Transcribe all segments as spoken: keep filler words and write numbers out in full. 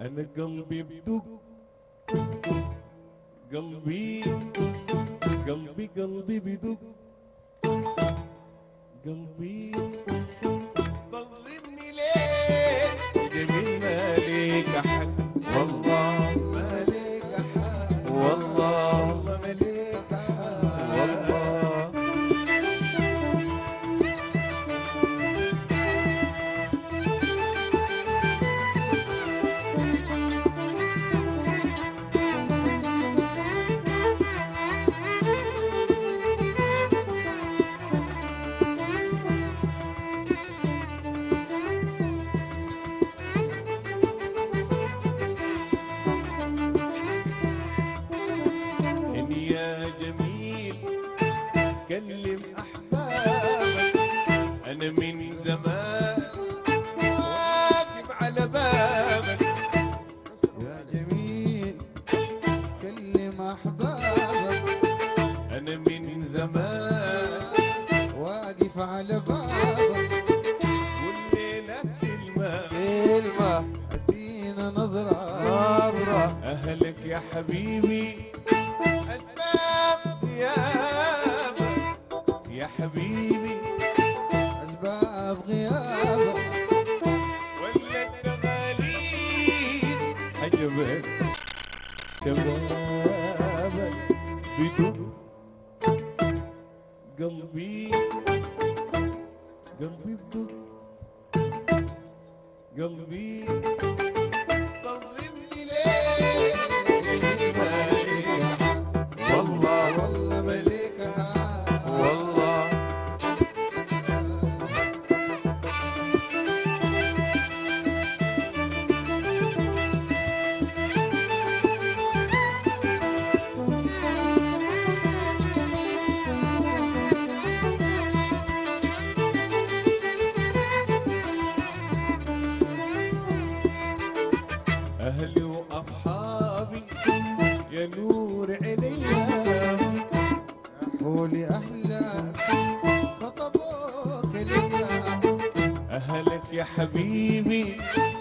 أنا قلبي بدق، قلبي قلبي قلبي بدق، قلبي تظلمني ليه؟ جميل مالك حق، والله مالك حق، والله والله مالك حق، والله. إن يا جميل كلم أحبابك، أنا من زمان واقف على بابك. يا جميل كلم أحبابك، أنا من زمان واقف على بابك. والليلة كلمة كلمة ادينا نظرة نظرة. أهلك يا حبيبي أسباب غيابك، يا حبيبي أسباب غيابك، ولا التغاليد عجبك شبابك بدق قلبي، قلبي بدق قلبي تظلمني ليه؟ والله والله ملكها والله. أهلي وأصحابي يا نور عينيا، حولي أهلك خطبوك ليا. أهلك يا حبيبي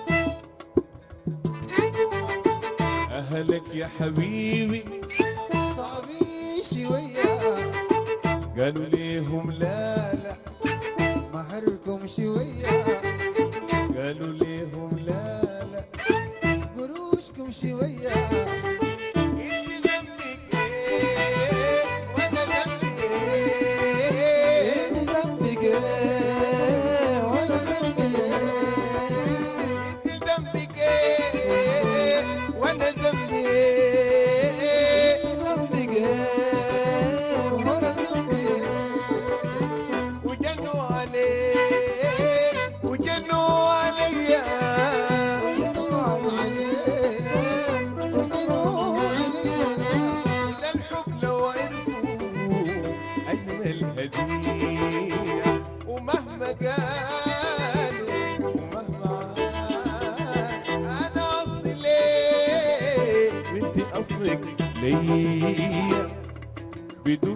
أهلك يا حبيبي صعبين شوية، قالوا ليهم لا لا، مهركم شوية، قالوا ليهم لا لا. قروشكم شوية. انت ذنبك ايه وانا ذنبي ايه؟ انت ذنبك ايه وانا ذنبي ايه؟ انت ذنبك ايه وانا ذنبي ايه؟ ذنبك ايه وانا ذنبي ايه؟ وجنوا عليه وجنوا عليا، وجنوا عليك وجنوا عليك. إلا الحب لو عرفوا أجمل هدية، ومهما قالوا ومهما عاد أنا أصلي ليه وأنت أصلك ليا. بدق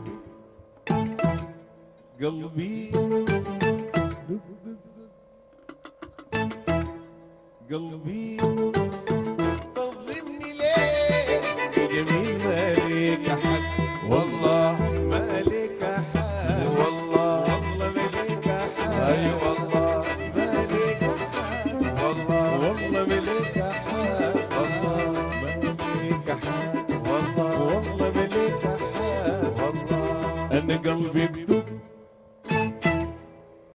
قلبي دق دق دق قلبي تظلمني ليه؟ جميل مالك حق، والله مالك حق، والله والله مالك حق، اي والله مالك حق، والله والله مالك حق، والله مالك حق، والله والله مالك حق. والله. أنا قلبي بدق